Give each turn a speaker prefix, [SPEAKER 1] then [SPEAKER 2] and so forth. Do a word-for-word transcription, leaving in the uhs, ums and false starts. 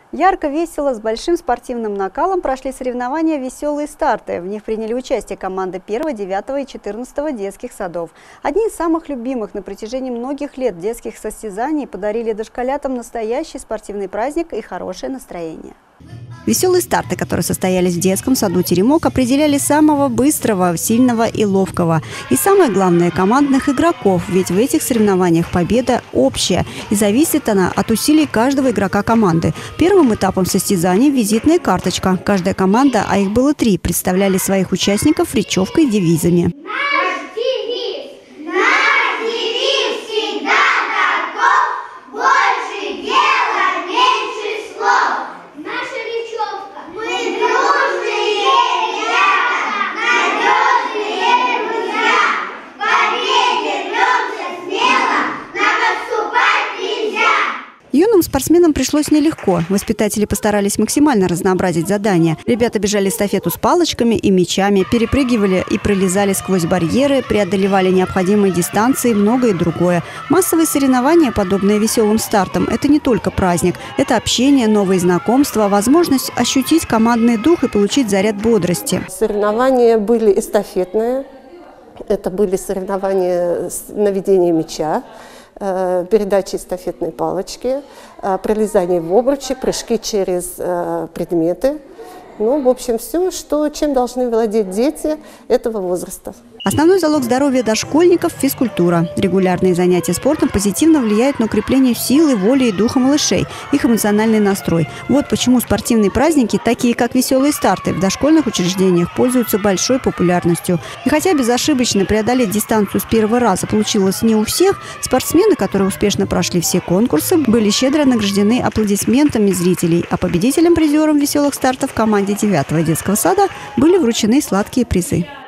[SPEAKER 1] Ярко, весело, с большим спортивным накалом прошли соревнования «Веселые старты». В них приняли участие команды первого, девятого и четырнадцатого детских садов. Одни из самых любимых на протяжении многих лет детских состязаний подарили дошколятам настоящий спортивный праздник и хорошее настроение.
[SPEAKER 2] Веселые старты, которые состоялись в детском саду «Теремок», определяли самого быстрого, сильного и ловкого. И самое главное – командных игроков, ведь в этих соревнованиях победа общая. И зависит она от усилий каждого игрока команды. Первым этапом состязаний – визитная карточка. Каждая команда, а их было три, представляли своих участников речевкой и девизами. Юным спортсменам пришлось нелегко. Воспитатели постарались максимально разнообразить задания. Ребята бежали эстафету с палочками и мячами, перепрыгивали и пролезали сквозь барьеры, преодолевали необходимые дистанции и многое другое. Массовые соревнования, подобные веселым стартам, это не только праздник. Это общение, новые знакомства, возможность ощутить командный дух и получить заряд бодрости.
[SPEAKER 3] Соревнования были эстафетные. Это были соревнования с наведением мяча, передачи эстафетной палочки, пролезание в обручи, прыжки через предметы. Ну, в общем, все, что, чем должны владеть дети этого возраста.
[SPEAKER 2] Основной залог здоровья дошкольников – физкультура. Регулярные занятия спортом позитивно влияют на укрепление силы, воли и духа малышей, их эмоциональный настрой. Вот почему спортивные праздники, такие как «Веселые старты», в дошкольных учреждениях пользуются большой популярностью. И хотя безошибочно преодолеть дистанцию с первого раза получилось не у всех, спортсмены, которые успешно прошли все конкурсы, были щедро награждены аплодисментами зрителей, а победителям-призерам «Веселых стартов» команде девятого детского сада были вручены сладкие призы.